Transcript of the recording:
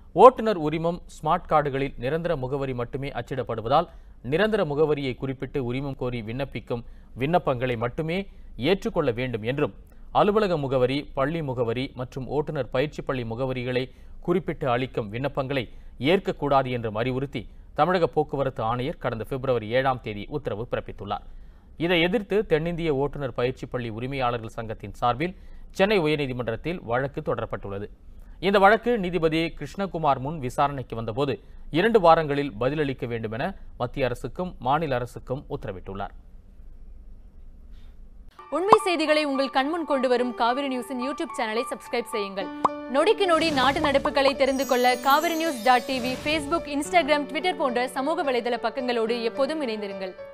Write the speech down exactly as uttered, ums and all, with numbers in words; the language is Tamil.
ஓட்டுநர் உரிமம் ஸ்மார்ட் கார்டுகளில் நிரந்தர முகவரி மட்டுமே அச்சிடப்படுவதால் நிரந்தர முகவரியை குறிப்பிட்டு உரிமம் கோரி விண்ணப்பிக்கும் விண்ணப்பங்களை மட்டுமே ஏற்றுக்கொள்ள வேண்டும் என்றும் அலுவலக முகவரி, பள்ளி முகவரி மற்றும் ஓட்டுநர் பயிற்சி பள்ளி முகவரிகளை குறிப்பிட்டு அளிக்கும் விண்ணப்பங்களை ஏற்கக்கூடாது என்றும் அறிவுறுத்தி தமிழக போக்குவரத்து ஆணையர் கடந்த பிப்ரவரி ஏழாம் தேதி உத்தரவு பிறப்பித்துள்ளார். இதை எதிர்த்து தென்னிந்திய ஓட்டுநர் பயிற்சி பள்ளி உரிமையாளர்கள் சங்கத்தின் சார்பில் சென்னை உயர்நீதிமன்றத்தில் வழக்கு தொடரப்பட்டுள்ளது. இந்த வழக்கு நீதிபதி கிருஷ்ணகுமார் முன் விசாரணைக்கு வந்தபோது இரண்டு வாரங்களில் பதிலளிக்க வேண்டும் என மத்திய அரசுக்கும் மாநில அரசுக்கும் உத்தரவிட்டுள்ளார். உண்மை செய்திகளை உங்கள் கண்முன் கொண்டு வரும் காவிரி நியூஸின் யூடியூப் சேனலை சப்ஸ்கிரைப் செய்யுங்கள். நொடிக்கு நொடி நாட்டு நடப்புகளை தெரிந்து கொள்ள Kaveri news dot TV, Facebook, Instagram, Twitter போன்ற சமூக வலைதள பக்கங்களோடு எப்போதும் இணைந்திருங்கள்.